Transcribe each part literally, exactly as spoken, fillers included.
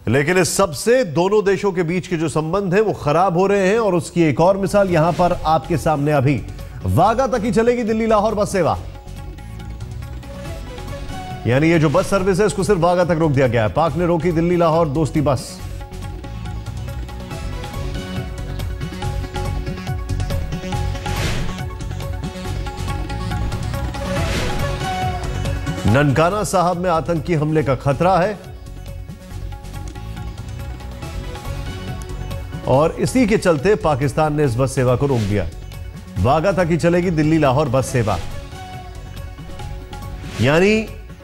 लेकिन इस सबसे दोनों देशों के बीच के जो संबंध है वो खराब हो रहे हैं और उसकी एक और मिसाल यहां पर आपके सामने अभी वाघा तक ही चलेगी दिल्ली लाहौर बस सेवा। यानी ये जो बस सर्विस है इसको सिर्फ वाघा तक रोक दिया गया है। पाक ने रोकी दिल्ली लाहौर दोस्ती बस। ननकाना साहब में आतंकी हमले का खतरा है और इसी के चलते पाकिस्तान ने इस बस सेवा को रोक दिया। वाघा तक ही चलेगी दिल्ली लाहौर बस सेवा। यानी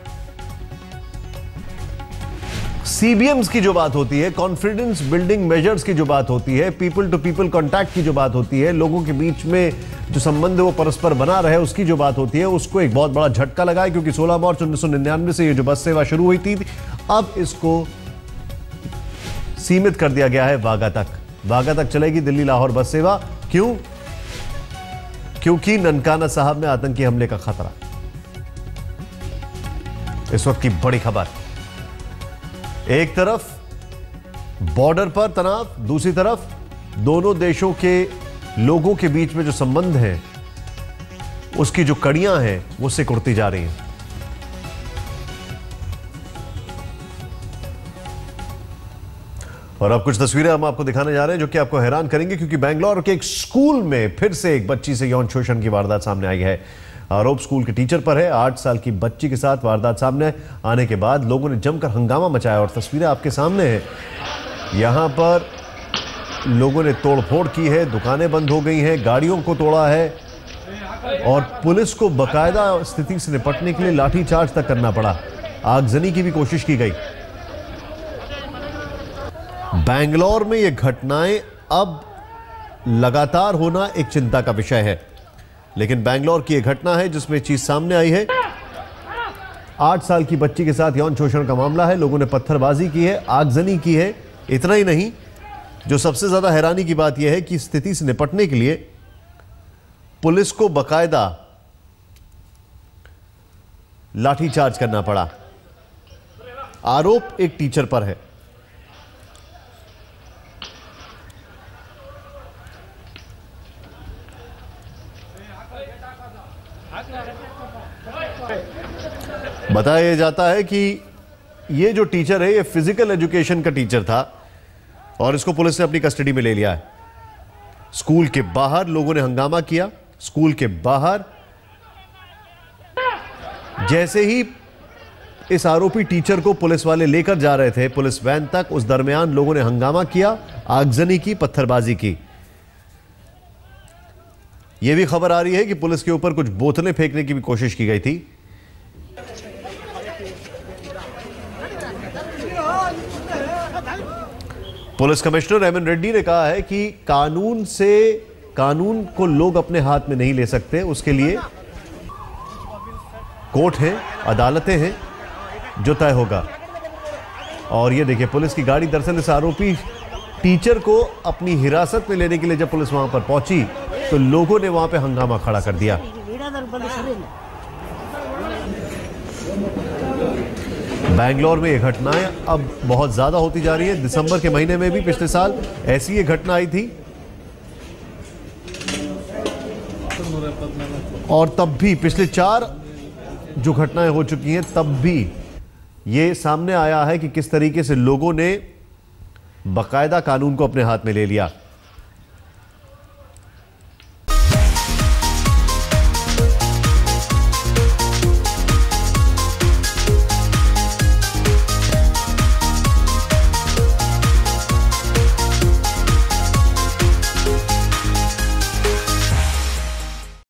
सीबीएम्स की जो बात होती है, कॉन्फिडेंस बिल्डिंग मेजर्स की जो बात होती है, पीपल टू पीपल कांटेक्ट की जो बात होती है, लोगों के बीच में जो संबंध वो परस्पर बना रहे उसकी जो बात होती है, उसको एक बहुत बड़ा झटका लगा है क्योंकि सोलह मार्च उन्नीस सौ निन्यानवे से ये जो बस सेवा शुरू हुई थी अब इसको सीमित कर दिया गया है वाघा तक। वाघा तक चलेगी दिल्ली लाहौर बस सेवा। क्यों? क्योंकि ननकाना साहब में आतंकी हमले का खतरा। इस वक्त की बड़ी खबर, एक तरफ बॉर्डर पर तनाव, दूसरी तरफ दोनों देशों के लोगों के बीच में जो संबंध है उसकी जो कड़ियां हैं वो सिकुड़ती जा रही हैं। और अब कुछ तस्वीरें हम आपको दिखाने जा रहे हैं जो कि आपको हैरान करेंगे क्योंकि बेंगलोर के एक स्कूल में फिर से एक बच्ची से यौन शोषण की वारदात सामने आई है। आरोप स्कूल के टीचर पर है। आठ साल की बच्ची के साथ वारदात सामने आने के बाद लोगों ने जमकर हंगामा मचाया और तस्वीरें आपके सामने हैं। यहां पर लोगों ने तोड़फोड़ की है, दुकानें बंद हो गई हैं, गाड़ियों को तोड़ा है और पुलिस को बाकायदा स्थिति से निपटने के लिए लाठीचार्ज तक करना पड़ा। आगजनी की भी कोशिश की गई। बेंगलोर में यह घटनाएं अब लगातार होना एक चिंता का विषय है, लेकिन बेंगलोर की यह घटना है जिसमें चीज सामने आई है। आठ साल की बच्ची के साथ यौन शोषण का मामला है। लोगों ने पत्थरबाजी की है, आगजनी की है। इतना ही नहीं, जो सबसे ज्यादा हैरानी की बात यह है कि स्थिति से निपटने के लिए पुलिस को बाकायदा लाठीचार्ज करना पड़ा। आरोप एक टीचर पर है। बताया जाता है कि ये जो टीचर है ये फिजिकल एजुकेशन का टीचर था और इसको पुलिस ने अपनी कस्टडी में ले लिया है। स्कूल के बाहर लोगों ने हंगामा किया। स्कूल के बाहर जैसे ही इस आरोपी टीचर को पुलिस वाले लेकर जा रहे थे पुलिस वैन तक, उस दरमियान लोगों ने हंगामा किया, आगजनी की, पत्थरबाजी की। यह भी खबर आ रही है कि पुलिस के ऊपर कुछ बोतलें फेंकने की भी कोशिश की गई थी। Police commissioner M N Reddy ने कहा है कि कानून से कानून को लोग अपने हाथ में नहीं ले सकते, उसके लिए कोर्ट है, अदालतें हैं, जो तय होगा। और ये देखिए पुलिस की गाड़ी, दरअसल इस आरोपी टीचर को अपनी हिरासत में लेने के लिए जब पुलिस वहां पर पहुंची तो लोगों ने वहां पे हंगामा खड़ा कर दिया। बेंगलोर में ये घटनाएं अब बहुत ज्यादा होती जा रही है। दिसंबर के महीने में भी पिछले साल ऐसी ये घटना आई थी और तब भी पिछले चार जो घटनाएं हो चुकी हैं तब भी ये सामने आया है कि किस तरीके से लोगों ने बाकायदा कानून को अपने हाथ में ले लिया।